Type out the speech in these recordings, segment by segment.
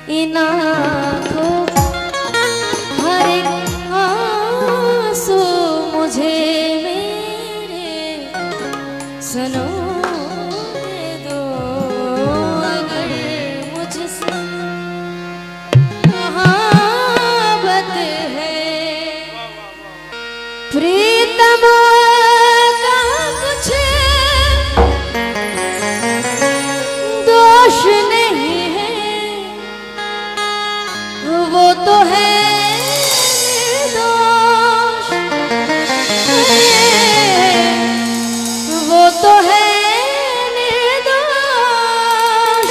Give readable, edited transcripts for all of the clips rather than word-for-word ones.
इन आँखों हर एक आंसू मुझे मेरे सनों दे दो। अगर मुझसे मोहब्बत है प्रीतम का कुछ दोष नहीं है, वो तो है निर्दोष, वो तो है निर्दोष।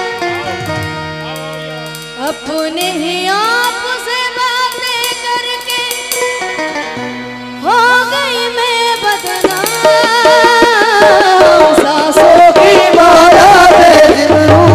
अपने ही आप से बातें करके हो गई मैं बदनाम। सांसों की माला में दिल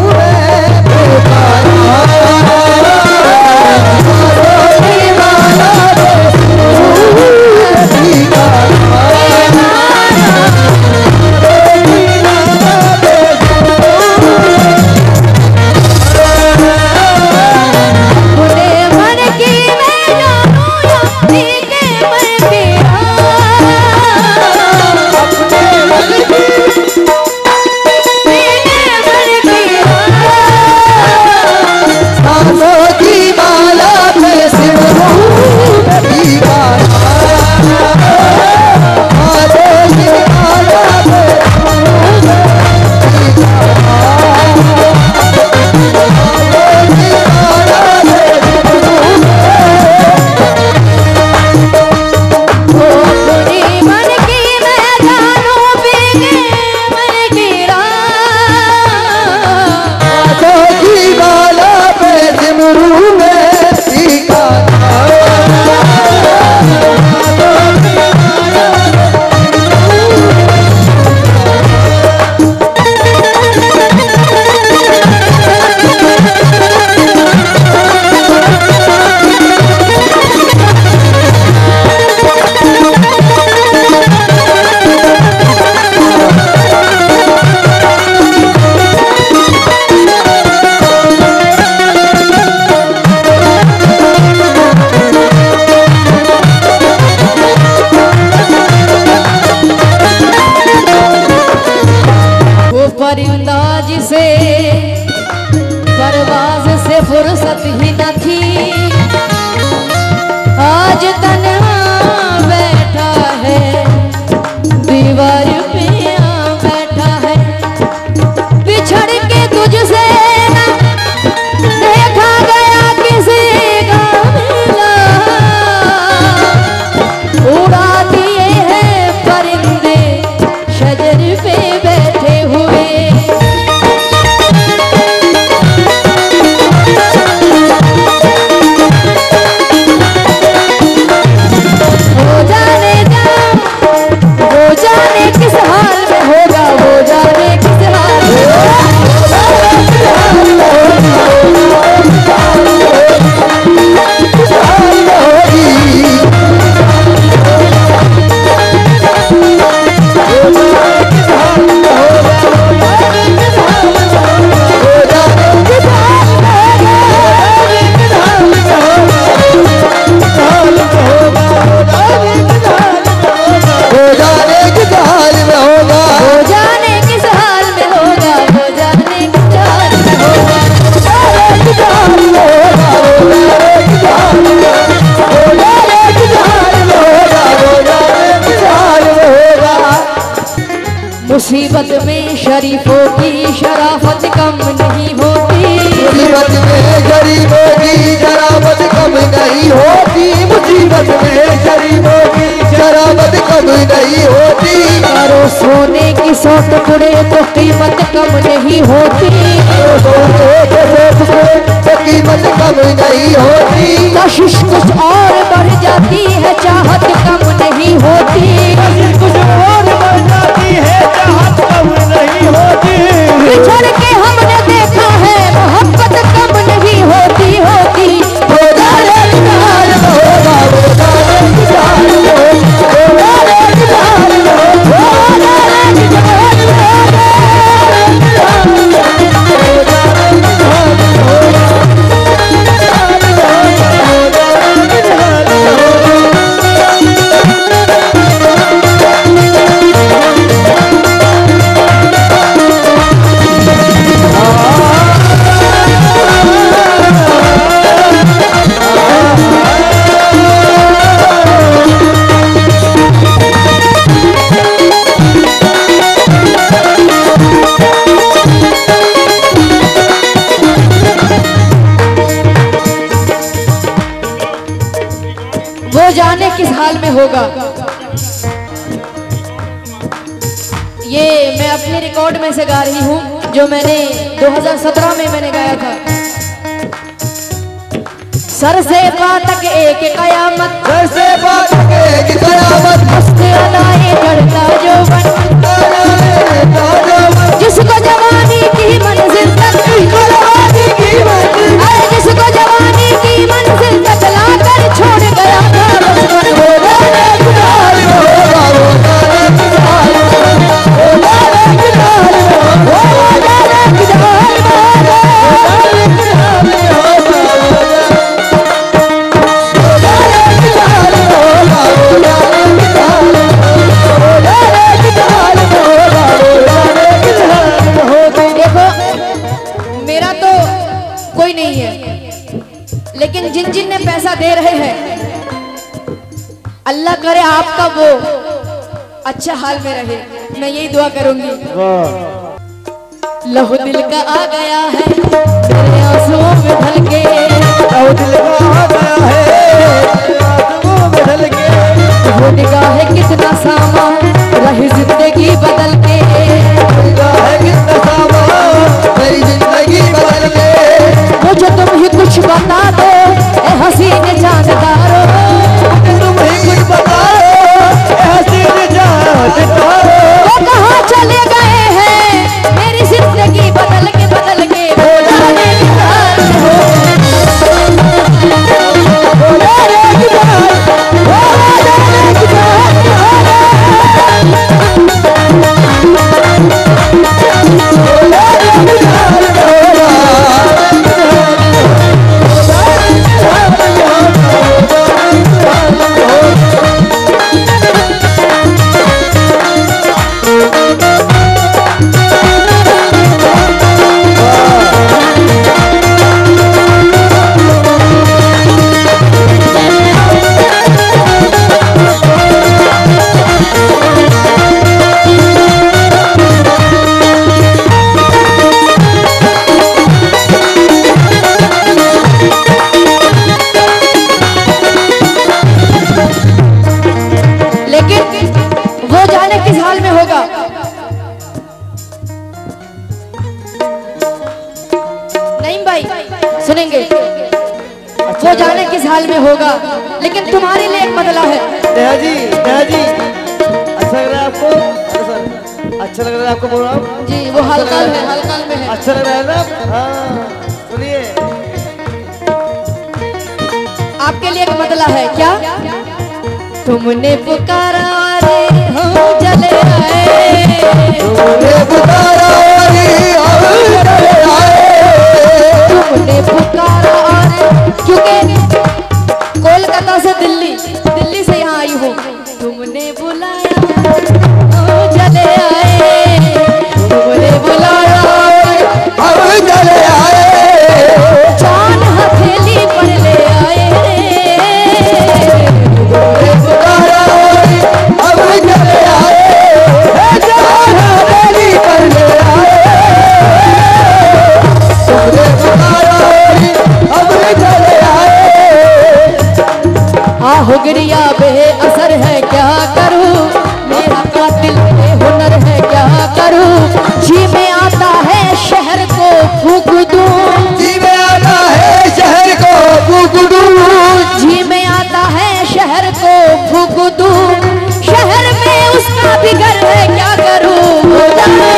परिंदा जिसे परवाज़ से फुर्सत ही न थी, आज तन्हा बैठा है दीवार पे आ बैठा है। बिछड़ के तुझसे न देखा गया किसी का मिला, उड़ा दिए हैं परिंदे शजर पे बैठे हुए। किस हाल में होगा, वो जाने किस हाल में मुसीबत में शरीफों की शराफत कम नहीं होती, मुसीबत में गरीबों की शराफत कम नहीं होती, मुसीबत में गरीबों की शराफत कम नहीं होती। करो सोने की 100 टुकड़े तो कीमत कम नहीं होती, सोने के 100 टुकड़े तो कीमत कम नहीं होती। कशिश कुछ और बढ़ जाती है, चाहत कम नहीं होती, कुछ और बढ़ जाती है, चाहत कम नहीं होती। बिछड़ के हमने देखा है मोहब्बत कम नहीं होती होती। हो जाने की हाल में होगा, हो जाने की हाल में होगा, हो जाने की हाल में होगा, हो जाने की हाल में होगा, हो जाने की हाल में होगा। वो जाने किस हाल में होगा। ये मैं अपने रिकॉर्ड में से गा रही हूँ जो मैंने 2017 में मैंने गाया था। सर से पात तक एक कयामत, सर से पात तक एक कयामत, मस्ते अदाए चढ़ता जो बन, जिसको जवानी की मंजिल तक, जवानी की मंजिल, अरे जिसको जवानी की मंजिल तक लाकर छोड़ गया था बचपन हो लेकिन जिन जिन ने पैसा दे रहे हैं अल्लाह करे आपका वो अच्छा हाल में रहे, मैं यही दुआ करूंगी। लहू दिल का आ गया है मेरे आंसुओं में ढल के, लहू दिल का आ गया है आंसुओं में ढल के, वो निगाह कितना सामा रही जिंदगी बदल के, निगाह कितना सामा रही जिंदगी बदल के, मुझे तुम ही कुछ बता दो ए हसीन चांददारो, तुम ही कुछ बता दो ए हसीन चांददारो, वो कहाँ चले गए हैं मेरी जिंदगी बदल के वो जाने किधर हो, वो जाने किधर, वो जाने किधर सुनेंगे वो जाने किस हाल में होगा, लेकिन तुम्हारे लिए एक बदला है। नेहा जी अच्छा लग रहा है आपको? अच्छा लग रहा है आपको? बोल रहा हूँ जी, वो हलकाल में है। अच्छा लग रहा है ना? हाँ सुनिए, आपके लिए एक बदला है। क्या? तुमने पुकारा रे हम चले आए, तुमने पुकारा रे हम चले आए, तुमने पुकारा रे, क्योंकि कोलकाता से दिल्ली से यहाँ आई हूँ, तुमने बुलाया हम चले आए, तुमने बुलाया हम चले आए, जान हथेली पर ले आए, तुमने पुकारा हम चले आए, जान हथेली पर ले आए, तुमने पुकारा हम चले आए। आहो गिरिया बे असर है क्या करूं, मेरा कातिल है हुनर है क्या करूं, जी में आता है शहर को फूक दूं, जी में आता है शहर को फूक दूं, जी में आता है शहर को फूक दूं, शहर में उसका भी घर है क्या करूं, हो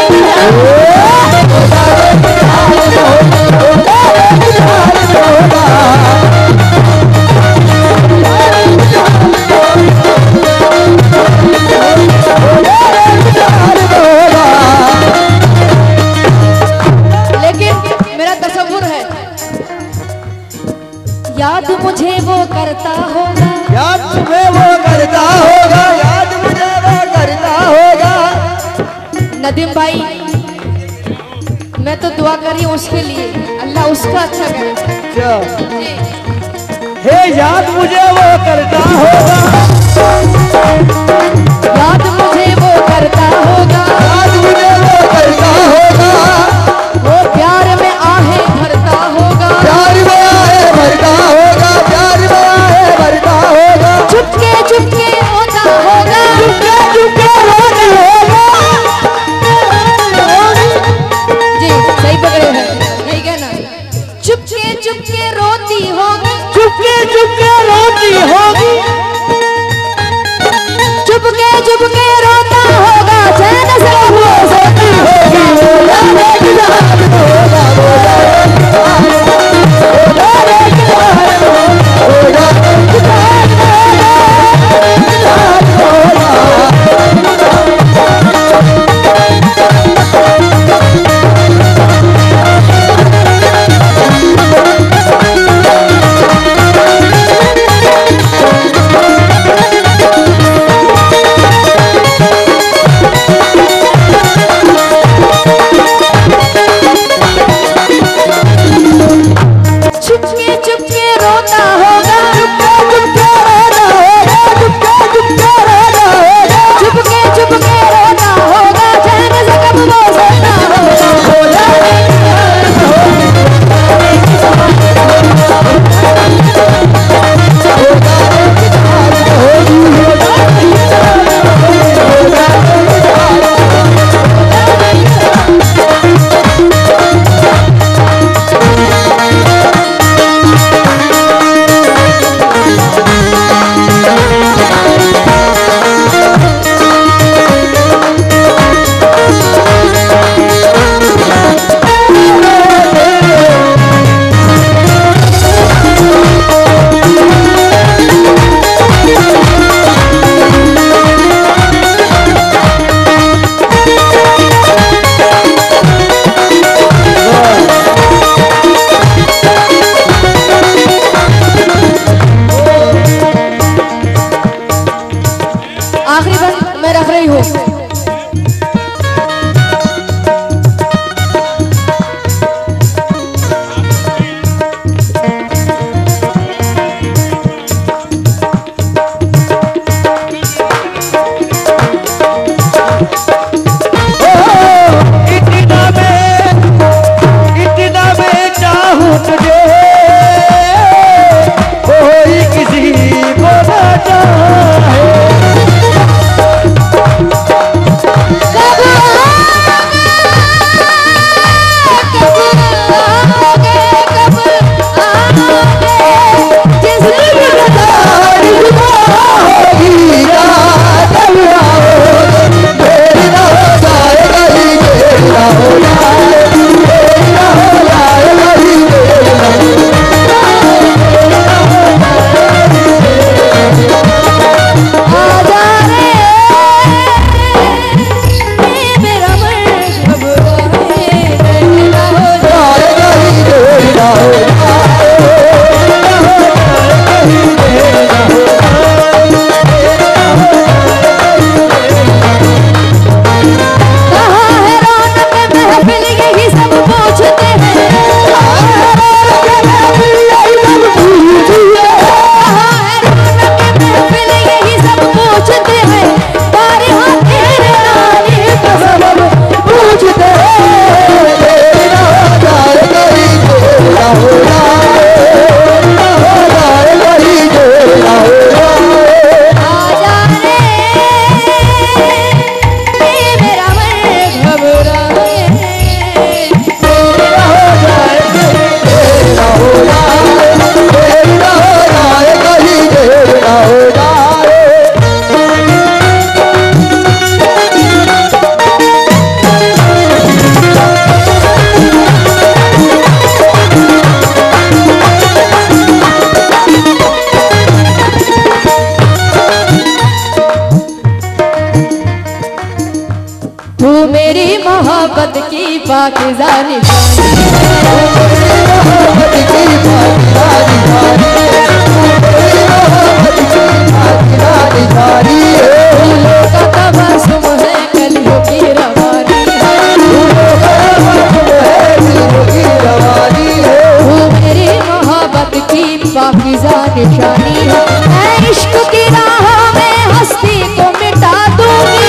याद मुझे वो करता होगा, याद तुम्हें वो करता होगा, याद मुझे वो करता होगा। नदीम भाई, मैं तो दुआ करी उसके लिए, अल्लाह उसका अच्छा करे। हे याद मुझे वो करता होगा, याद मुझे वो करता होगा, याद मुझे वो करता होगा, वो प्यार में आहे भरता होगा, प्यार में आहे भरता होगा, प्यार में आहे भरता होगा, चुप चुपके रोती होगी, चुपके चुपके रोती होगी, चुपके चुपके रोता होगा, चैन से वो सोती होगी। आखिरी बंद मैं रख रही हूँ। इतना मैं चाहूँ तुझे, कोई किसी को ना चाहे। तू मेरी मोहब्बत की पाकीज़ा निशानी, फूलों का तबस्सुम है कलियों की रवानी, तू मेरी मोहब्बत की पाकीज़ा निशानी है। मैं इश्क की राहों में हस्ती को मिटा दूंगी,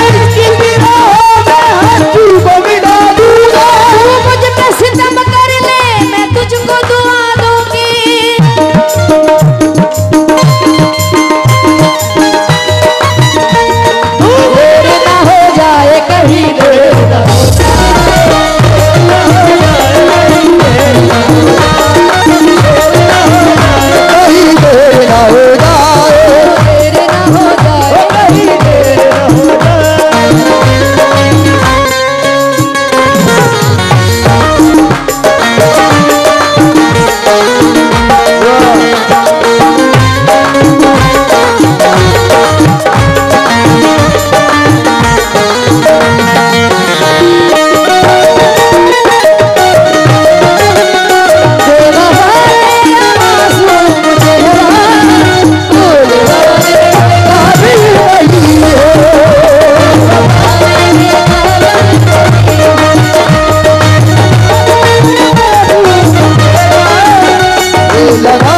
मुझ पे सितम कर ले मैं तुझको दुआ दूंगी। देर ना हो जाए कहीं, देर ना हो जाए, लगा